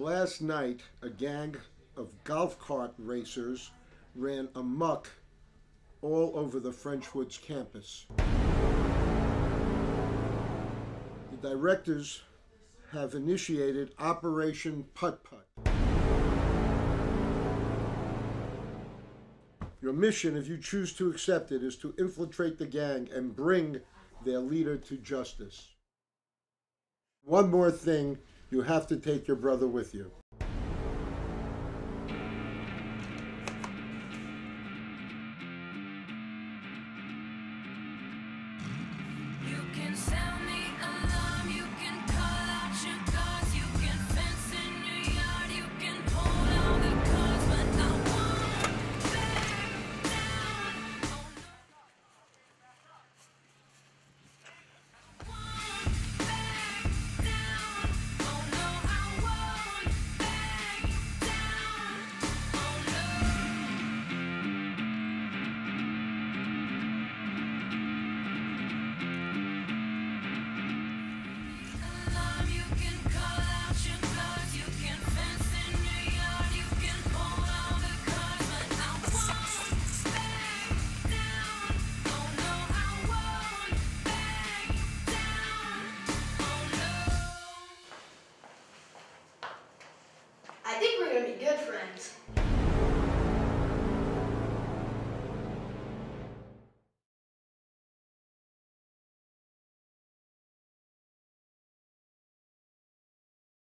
Last night, a gang of golf cart racers ran amok all over the French Woods campus. The directors have initiated Operation Putt. Your mission, if you choose to accept it, is to infiltrate the gang and bring their leader to justice. One more thing, you have to take your brother with you.